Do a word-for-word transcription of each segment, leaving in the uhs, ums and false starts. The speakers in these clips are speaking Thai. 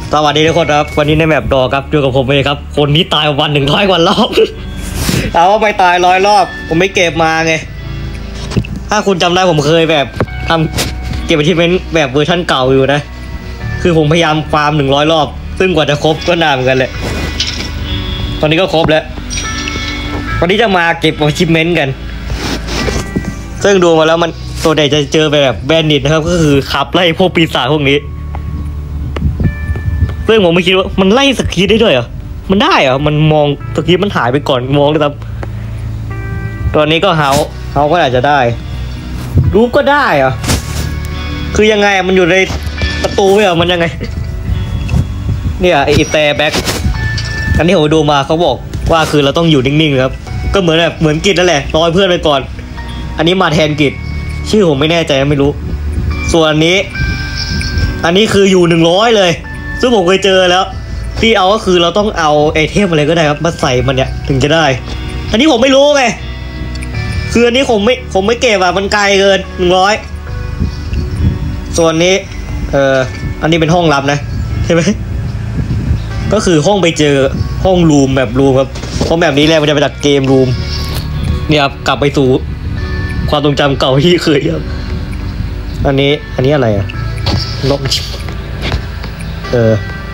สวัสดีทุกคนครับวันนี้ในแมปดอครับอยู่กับผมเองครับคนที่ตายวันหนึ่งร้อยกว่ารอบเอาว่าไปตายร้อยรอบผมไม่เก็บมาไงถ้าคุณจำได้ผมเคยแบบทำเก็บอาชีพเป็นแบบเวอร์ชันเก่าอยู่นะคือผมพยายามฟาร์มหนึ่งร้อยรอบซึ่งกว่าจะครบก็นานเหมือนกันแหละตอนนี้ก็ครบแล้ววันนี้จะมาเก็บอาชีพเมนต์กันซึ่งดูมาแล้วมันตัวใหญ่จะเจอแบบแบนดิตนะครับก็คือขับไล่พวกปีศาจพวกนี้ซึ่งผมไม่คิดว่ามันไล่สกีได้ด้วยเหรอมันได้เหรอมันมองสกีมันหายไปก่อนมองเลยครับตอนนี้ก็เฮาเฮาก็อาจจะได้รูปก็ได้เหรอคือยังไงมันอยู่ในประตูไม่เหรอมันยังไงเนี่ยไอแต่แบ็คอันนี้ผมดูมาเขาบอกว่าคือเราต้องอยู่นิ่งๆครับก็เหมือนแบบเหมือนกิจนั่นแหละรอเพื่อนไปก่อนอันนี้มาแทนกิจชื่อผมไม่แน่ใจไม่รู้ส่วนอันนี้อันนี้คืออยู่หนึ่งร้อยเลยซึ่งผมเคยเจอแล้วที่เอาก็คือเราต้องเอาไอเทมอะไรก็ได้ครับมาใส่มันเนี่ยถึงจะได้อันนี้ผมไม่รู้ไงคืออันนี้ผมไม่ผมไม่เก็บอ่ะมันไกลเกินหนึ่งร้อยส่วนนี้เอ่ออันนี้เป็นห้องลับนะใช่ไหมก็คือห้องไปเจอห้องรูมแบบรูมครับเพราะแบบนี้แหละมันจะไปจากเกมรูมเนี่ยครับกลับไปสู่ความทรงจำเก่าที่เคยครับอันนี้อันนี้อะไรอ่ะล็อกเออ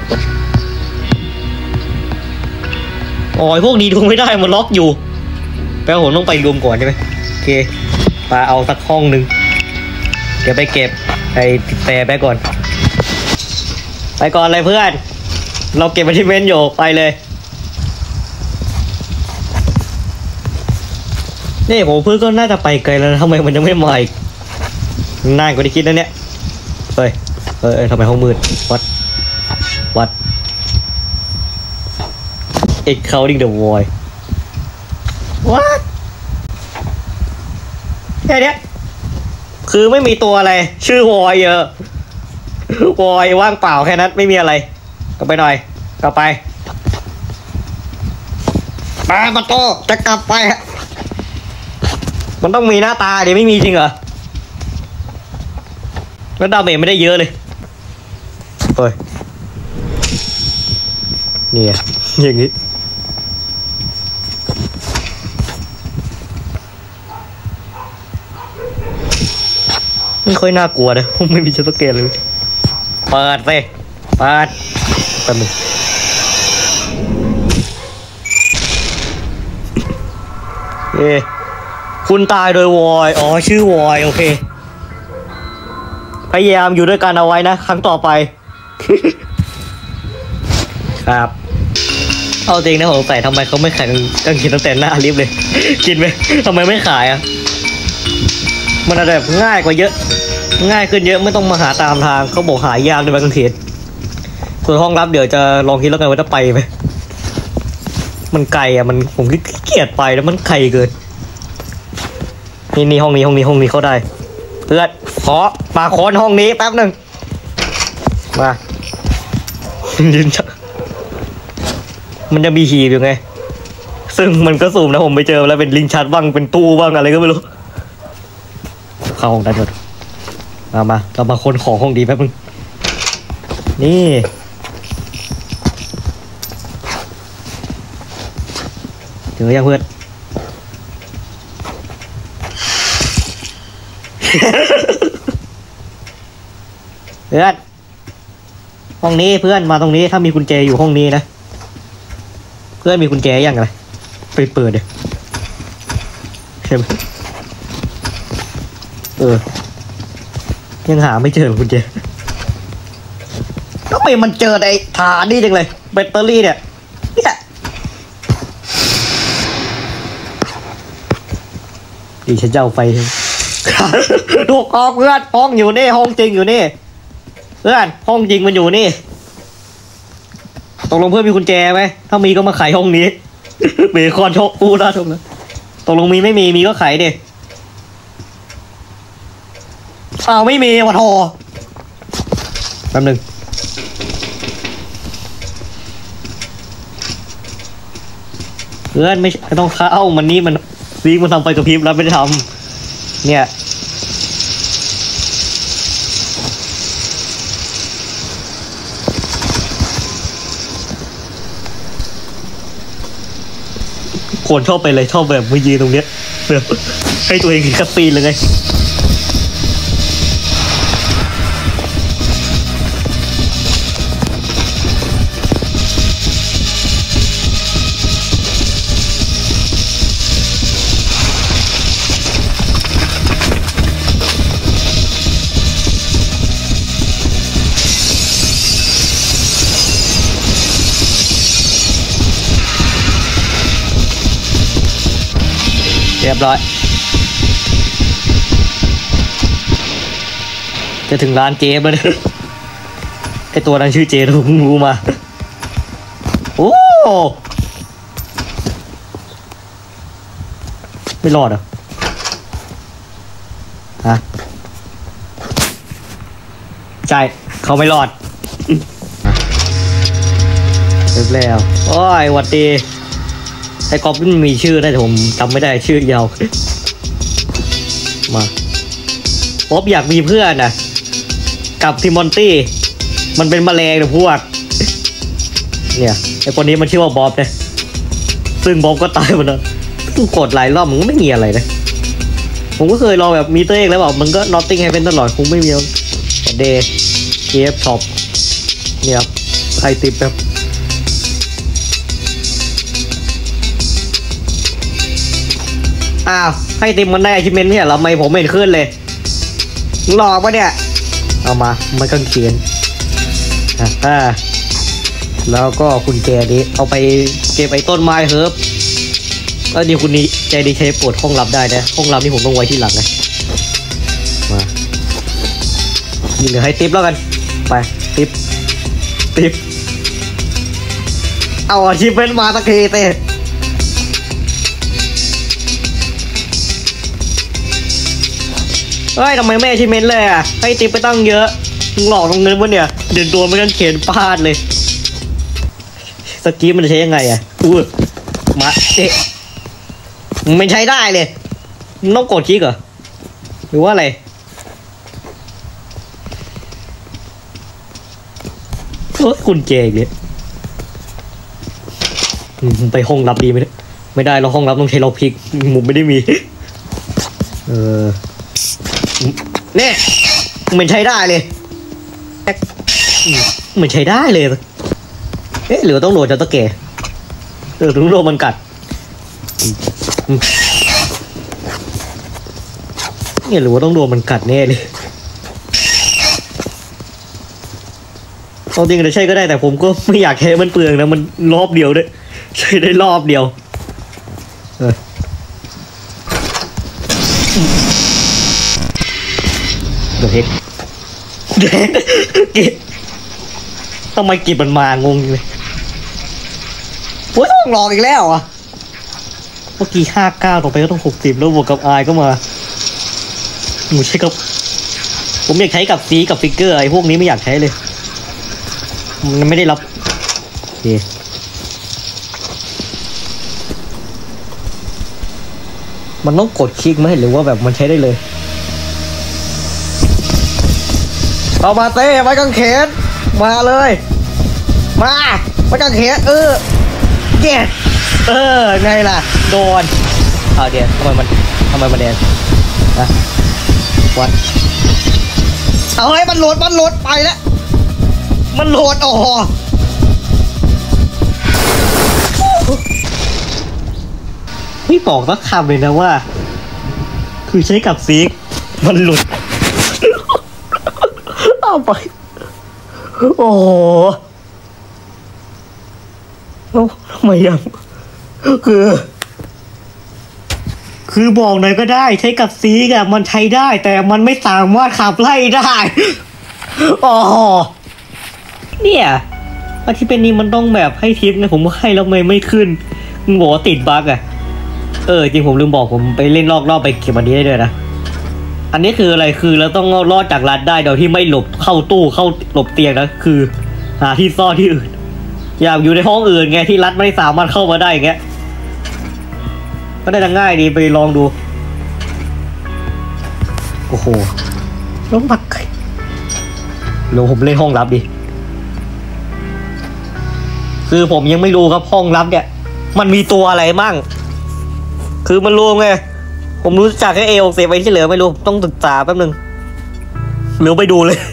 อ๋อพวกนี้ดูไม่ได้มันล็อกอยู่แปลว่าผมต้องไปรวมก่อนใช่ไหมโอเคไปเอาสักห้องหนึ่งเดี๋ยวไปเก็บไอ้ติดแต่ไปก่อนไปก่อนเลยเพื่อนเราเก็บอาชีพเมนต์อยู่ไปเลยนี่ผมเพื่อนก็น่าจะไปไกลแล้วทำไมมันยังไม่มาอีกน่ากว่าที่คิดนะเนี่ยเฮ้ยเออทำไมห้องมืดวัดวัดเอ็กเคาดิ้งเดอะวอยวัดแค่นี้คือไม่มีตัวอะไรชื่อวอยเออวอยว่างเปล่าแค่นั้นไม่มีอะไรกลับไปหน่อยกลับไปมาประตูจะกลับไปมันต้องมีหน้าตาเดี๋ยวไม่มีจริงเหรอแล้วดาเมจไม่ได้เยอะเลยเฮ้ยนี่อย่างนี้ไม่ค่อยน่ากลัวนะไม่มีชุดสเกลเลยเปิดสิเปิดแป๊บนึงเอ๊ะคุณตายโดยวอยอ๋อชื่อวอยโอเคพยายามอยู่ด้วยกันเอาไว้นะครั้งต่อไป ครับเอาจริงนะผมใส่ทำไมเขาไม่ขายกันกินตั้งแต่หน้าลิฟต์เลย กินไหมทำไมไม่ขายอ่ะมันอาจจะแบบง่ายกว่าเยอะง่ายขึ้นเยอะไม่ต้องมาหาตามทางเขาบอกหายากในบางทีส่วนห้องรับเดี๋ยวจะลองคิดแล้วกันว่าจะไปไหมมันไกลอ่ะมันผมขี้เกียจไปแล้วมันไกลเกินนี่นี่ห้องนี้ห้องนี้ห้องนี้เขาได้เพื่อนขอมาค้นห้องนี้แป๊บหนึ่งมายืนมันจะมีหีบอยู่ไงซึ่งมันก็สูมนะผมไปเจอแล้วเป็นลิงชัดบ้างเป็นตู้บ้างอะไรก็ไม่รู้เข้าห้องได้หมดมามาเรามาค้นของห้องดีแป๊บนึงนี่เจอยังเพื่อนเพื่อนห้องนี้เพื่อนมาตรงนี้ถ้ามีกุญแจอยู่ห้องนี้นะเพื่อนมีกุญแจยังไงไปเปิดเดี๋ยวใช่ไหมเออยังหาไม่เจอกุญแจก็ไม่มันเจอในฐานนี่จังเลยแบตเตอรี่เนี่ยเนี่ยดีฉันจะเอาไฟถูกออกเพื่อนห้องอยู่นี่ห้องจริงอยู่นี่เพื่อนห้องจริงมันอยู่นี่ตกลงเพื่อนมีกุญแจไหมถ้ามีก็มาไขห้องนี้เบคอนชกปูนะทุกคนตกลงมีไม่มีมีก็ไขดิอ้าวไม่มีวะทอแป๊บนึงเพื่อนไม่ไม่ต้องเข้ามันนี่มันซีมันทำไฟกระพริบแล้วไม่ได้ทำเนี่ยคนชอบไปเลยชอบแบบมายืนตรงเนี้ยแบบให้ตัวเองเห็นคัสซีนเลยไงเรียบร้อยจะถึงร้านเจฟแล้วเนี่ยไอตัวนั้นชื่อเจฟผมรู้มาโอ้ไม่รอดอ่ะฮะใช่เขาไม่รอดเรียบแล้วโอ้ยหวัดดีไอ้กอบมันมีชื่อได้แต่ผมจำไม่ได้ชื่อยาวมาป๊อบอยากมีเพื่อนนะกับทิมอนตี้มันเป็นแมลงนะพวกเนี่ยไอ้คนนี้มันชื่อว่าบ๊อบนะซึ่งบ๊อบก็ตายไปแล้วต้องกดหลายรอบมันก็ไม่มีอะไรนะผมก็เคยลองแบบมีตัวเองแล้วบอกมันก็ Nothing Happen ตลอดคงไม่มีเดย์เกฟช็อปเนี่ยครับใครติดแบบอ้าวให้ติมมันได้อาชิเมนเนี่ยเราไม่ผมไม่เห็นขึ้นเลยหลอกปะเนี่ยเอามามันก็เขียนอ่าแล้วก็คุณแกนี้เอาไปเก็บไอ้ต้นไม้เฮิร์บแล้วนี่คุณนี้ใจดีใช้ปวดห้องลับได้นะห้องลับนี่ผมต้องไว้ที่หลังนะมายิงเหลือให้ติปแล้วกันไปติปติปเอาอาชิเมนมาตะเคีเต้เฮ้ยทำไมไม่ชิเมนเลยอ่ะให้ติปไปตั้งเยอะหลอกตรงเงินวะเนี่ยเดินตัวไม่กันเขียนพลาดเลยสกีมันจะใช้ยังไงอ่ะอู้มาเอ๊ะมันใช้ได้เลยมันต้องกดคลิกเหรอหรือว่าอะไรโอ้คุณเจงเนี่ยไปห้องลับดีไหมไม่ได้เราห้องลับต้องใช้ล็อกพิกมุมไม่ได้มีเออเนี่ยมันใช้ได้เลยมันใช้ได้เลยเอ๊ะหรือต้องโดนจะตะแก่เออถึงโดนมันกัดเนี่ยหรือว่าต้องโดนมันกัดแน่เลยเอาจริงจะใช่ก็ได้แต่ผมก็ไม่อยากใช้มันเปลืองนะมันรอบเดียวด้วยใช้ได้รอบเดียวเออเดี๋ยวเฮ็ดเด็กกิทำไมกิบมันมางงเลยโอ้ยต้องหลอกอีกแล้วอ่ะเมื่อกี้ห้าเก้าต่อไปก็ต้องหกสิบแล้วบวกกับอายก็มาหนูใช้กับผมอยากใช้กับซีกับฟิกเกอร์ไอ้พวกนี้ไม่อยากใช้เลยมันไม่ได้รับโอเคมันต้องกดคลิกไหมหรือว่าแบบมันใช้ได้เลยเอามาเต้ไว้กางเขนมาเลยมาไว้กางเขนเออเย้เออไงล่ะโดนเอาเดี๋ยวทำไมมันทำไมมันแดงนะวัดเอาให้มันโหลดมันโหลดไปแล้วมันโหลดอ๋อไม่บอกสักคำเลยนะว่าคือใช้กับซีกมันหลุดเอาไปโอ้โหแล้วทำไมยังคือคือบอกหน่อยก็ได้ใช้กับซีกอะมันใช้ได้แต่มันไม่สามารถขับไล่ได้อ๋อเนี่ยอาที่เป็นนี้มันต้องแบบให้ทิปไงผมให้แล้วไม่ไม่ขึ้นมึงบอกว่าติดบั๊กอะเออจริงผมลืมบอกผมไปเล่นรอบๆไปเก็บอันนี้ได้ด้วยนะอันนี้คืออะไรคือเราต้องรอดจากรัดได้โดยที่ไม่หลบเข้าตู้เข้าหลบเตียงนะคือหาที่ซ่อนที่อื่นอยากอยู่ในห้องอื่นไงที่รัดไม่สามารถเข้ามาได้อย่างเงี้ยก็ได้ง่ายดีไปลองดูโอ้โหล้มปักเดี๋ยวผมเล่นห้องลับดิคือผมยังไม่รู้ครับห้องลับเนี่ยมันมีตัวอะไรมั่งคือมันรวมไงผมรู้จักแค่เอหกสิบไปที่เหลือไม่รู้ต้องศึกษาแป๊บนึงหรือไปดูเลย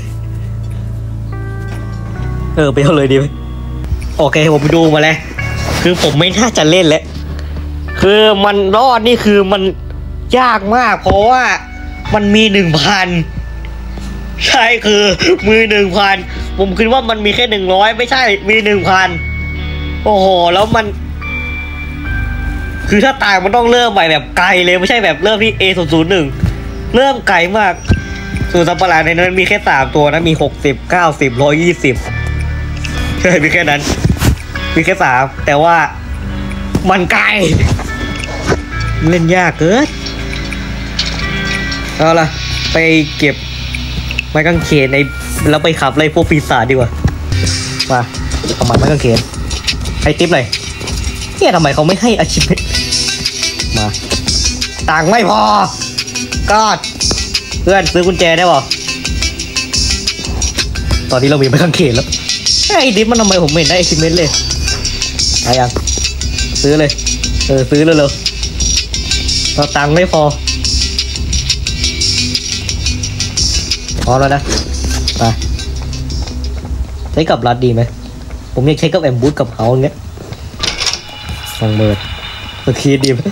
เออไปเอาเลยดีไหมโอเคผมไปดูมาแล้วคือผมไม่น่าจะเล่นแล้วคือมันรอดนี่คือมันยากมากเพราะว่ามันมีหนึ่งพันใช่คือมือหนึ่งพันผมคิดว่ามันมีแค่หนึ่งร้อยไม่ใช่มีหนึ่งพันโอ้โหแล้วมันคือถ้าตายมันต้องเริ่มใหม่แบบไกลเลยไม่ใช่แบบเริ่มที่ เอ ศูนย์ ศูนย์ หนึ่ง เริ่มไกลมากส่วนสัตว์ประหลาดในนั้นมีแค่สามตัวนะมีหกสิบ เก้าสิบ หนึ่งร้อยยี่สิบใช่มีแค่นั้นมีแค่สามแต่ว่ามันไกลเล่นยากเกินเอาล่ะไปเก็บไม้กางเขนในแล้วไปขับไล่พวกปีศาจดีกว่ามาเอาไม้กางเขนให้ติ๊บเลยเนี่ยทำไมเขาไม่ให้อาชีพมาตังค์ไม่พอก็เพื่อนซื้อกุญแจได้ป่ะตอนนี้เรามีไม้กางเขนแล้วไอ้ดิฟมันทำไมผมไม่เห็นได้อาชีพเลยอะไรยังซื้อเลยเออซื้อเลยเลยเราตังค์ไม่พอพอแล้วนะไปใช้กับรัดดีไหมผมอยากใช้กับแอมบูธกับเขาอย่างเงี้ยลองเบิร์ดโอเคดีไหม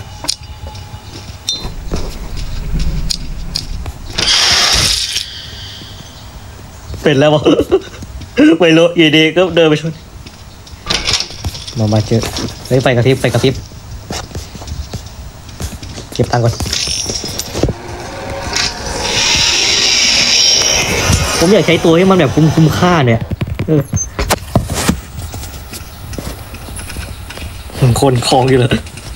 เป็นแล้วมั้งไม่รู้อยู่ดีก็เดินไปชนมามาเจอเฮ้ยไฟกระพริบไฟกระพริบเก็บตังค์ก่อนผมอยากใช้ตัวให้มันแบบคุ้มคุ้มค่าเนี่ยเออคนคลองอยู่เลย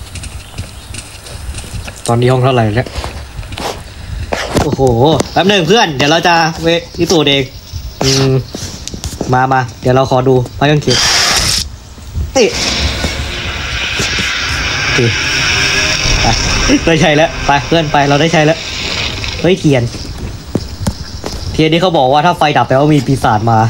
ตอนนี้ห้องเท่าไหร่แล้วโอ้โหแป๊บหนึ่งเพื่อนเดี๋ยวเราจะเวที่ตัวเองอืมมามาเดี๋ยวเราขอดูไม้กางเขนเฮ้ยโอเคไปได้ใช้แล้วไปเพื่อนไปเราได้ใช้แล้วเฮ้ยเทียนเทียนนี้เขาบอกว่าถ้าไฟดับแปลว่ามีปีศาจมา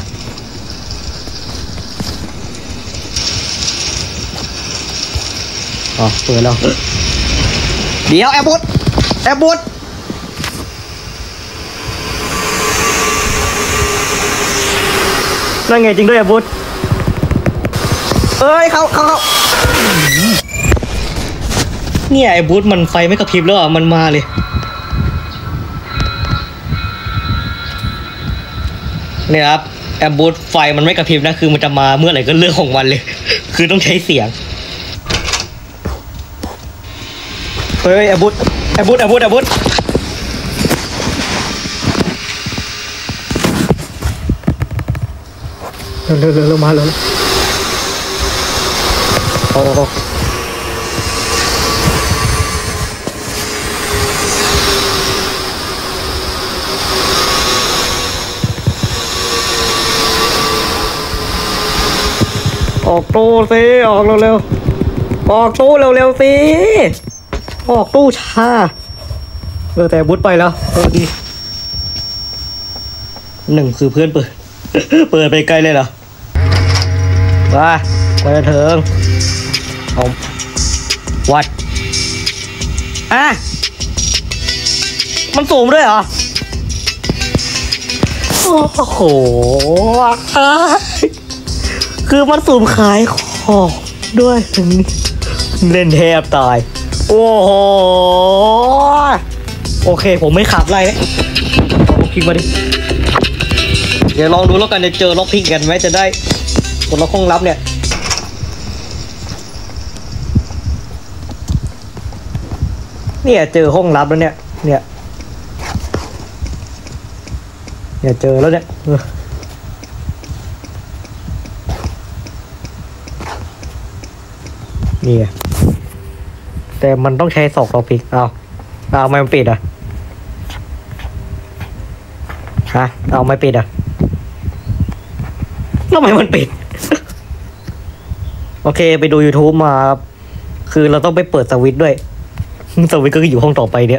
อ๋อเปิดแล้วเดี๋ยวแอร์บูทแอร์บูทนั่นไงจริงด้วยแอร์บูทเอ้ยเขาเขาเขาเนี่ยไอ้บูทมันไฟไม่กระพริบแล้วอ่ะมันมาเลยเนี่ยครับแอมบูทไฟมันไม่กระพริบนะคือมันจะมาเมื่อไหร่ก็เรื่องของมันเลยคือต้องใช้เสียงเฮ้ยแอมบูทแอมบูทแอมบูทแอมบูทเร็วเร็วเร็วมาแล้วโอ้โหออกตู้สิออกเร็วๆออกตู้เร็วๆสิออกตู้ช้าเออแต่บุ๊ทไปแล้วเออดีหนึ่งคือเพื่อนเปิดเปิดไปไกลเลยเหรอว่าไปเถิงเอาวัดอ่ะมันสูงด้วยเหรอโอ้โหคือมันสูบขายของด้วยถึงเล่นแทบตายโอ้โหโอเคผมไม่ขับไล่แล้วเอาล็อกพิกมาดิเดี๋ยวลองดูแล้วกันจะเจอล็อกพิกกันไหมจะได้กดล็อกห้องลับเนี่ยเนี่ยเจอห้องลับแล้วเนี่ยเนี่ยเนี่ยเจอแล้วเนี่ยนี่แต่มันต้องใช้สองล็อกพิกเอาเอาไม่ปิดอ่ะฮะเอาไม่ปิดอ่ะทำไมมันปิด โอเคไปดู YouTube มาคือเราต้องไปเปิดสวิตช์ด้วยสวิตช์ก็อยู่ห้องต่อไปเนี่ย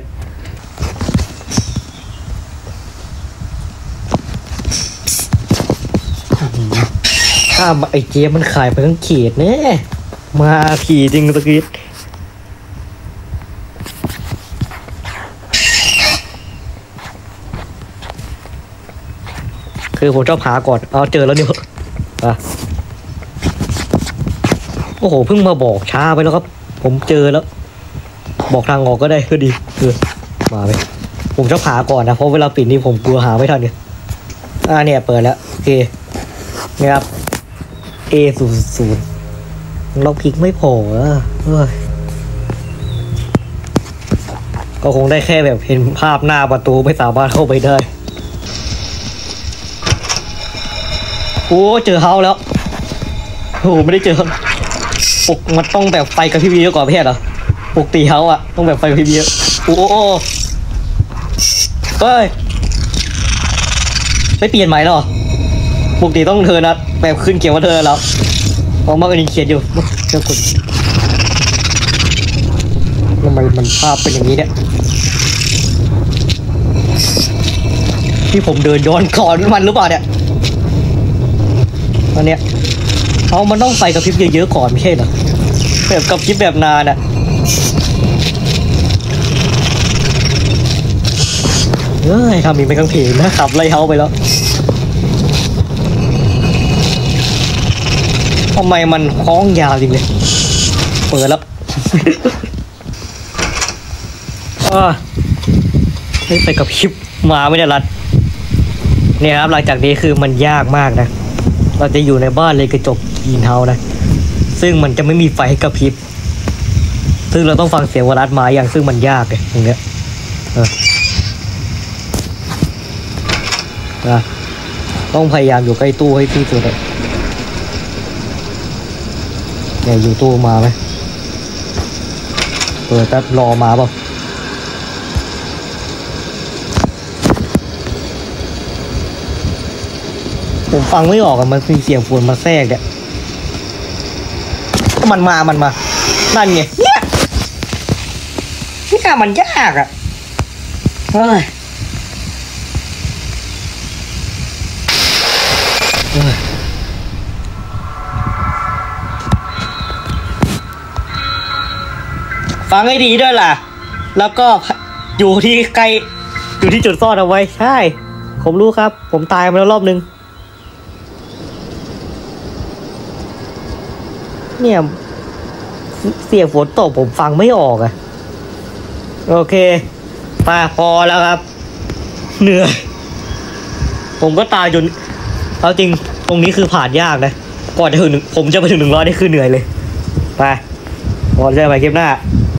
ถ้าไอเจมันขายไปทั้งเขตเนี่ยมาขี่จริงตะกี้คือผมชอบหาก่อนเอาเจอแล้วเนี่ยอ่ะโอ้โหเพิ่งมาบอกช้าไปแล้วครับ ผมเจอแล้ว บอกทางออกก็ได้ก็ดีคือมาไปผมชอบหาก่อนนะเพราะเวลาปิดนี่ผมกลัวหาไม่ทันเนี่ยอ่าเนี่ยเปิดแล้วโอเคนี่ครับ A ศูนย์ศูนย์ล็อกพิกไม่พอเออก็คงได้แค่แบบเห็นภาพหน้าประตูไม่สามารถเข้าไปได้โอ้เจอเฮาแล้วโอ้ไม่ได้เจอปกมันต้องแบบไฟกับพี่วีเยอะกว่าเพศเหรอปกติเฮาอะต้องแบบไฟกับพี่วีโอ้โอ้เฮ้ยไม่เปลี่ยนใหม่หรอปกติต้องเธอนะแบบขึ้นเขียนว่าเธอแล้วเพราะเมื่อกี้เขียนอยู่เจ้าคุณทำไมมันภาพเป็นอย่างนี้เนี่ยที่ผมเดินย้อนก่อนมันหรือเปล่าเนี่ยตอนเนี้ยเอามันต้องใส่กับพริบเยอะๆก่อนไม่ใช่เหรอแบบกับพริบแบบนานอะเฮ้ยทำมีไม่กังเพลนะขับไล่เขาไปแล้วทำไมมันคล้องยาวจริงเลยเปิดแล้วอ่าไม่ไปกับพริบมาไม่ได้รัดเนี่ยครับหลังจากนี้คือมันยากมากนะเราจะอยู่ในบ้านเลยกระจกกรีนเฮาส์นะซึ่งมันจะไม่มีไฟกระพริบซึ่งเราต้องฟังเสียงวรัดมาอย่างซึ่งมันยากเลยตรงเนี้ยเออนะต้องพยายามอยู่ใกล้ตู้ให้ที่สุดเลยเนี่ยอยู่ตู้มาไหมเปิดแป๊บรอมาเปล่าผมฟังไม่ออกอะมันมีเสียงฝนมาแทรกเนี่ยมันมามันมานั่นไงเนี่ยนี่มันยากอะเฮ้ยฟังให้ดีด้วยล่ะแล้วก็อยู่ที่ใกล้อยู่ที่จุดซ่อนเอาไว้ใช่ผมรู้ครับผมตายมาแล้วรอบนึงเนี่ยเสียงฝนตกผมฟังไม่ออกอะโอเคป่าพอแล้วครับเหนื่อยผมก็ตายจนเอาจริงตรงนี้คือผ่านยากนะก่อนจะถึงผมจะไปถึงหนึ่งร้อยนี่คือเหนื่อยเลยไปพอจะไปคลิปหน้า